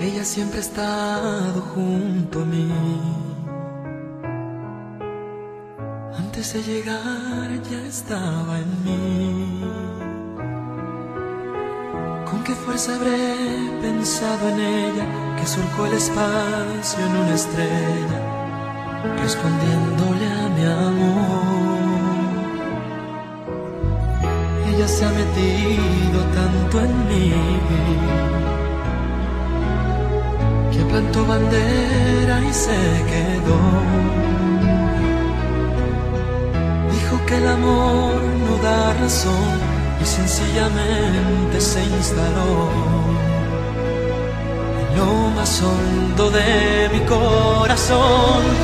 Ella siempre ha estado junto a mí. Antes de llegar ya estaba en mí. ¿Con qué fuerza habré pensado en ella, que surcó el espacio en una estrella, respondiéndole a mi amor? Ella se ha metido tanto en mí, que plantó bandera y se quedó. Dijo que el amor no da razón y sencillamente se instaló en lo más hondo de mi corazón.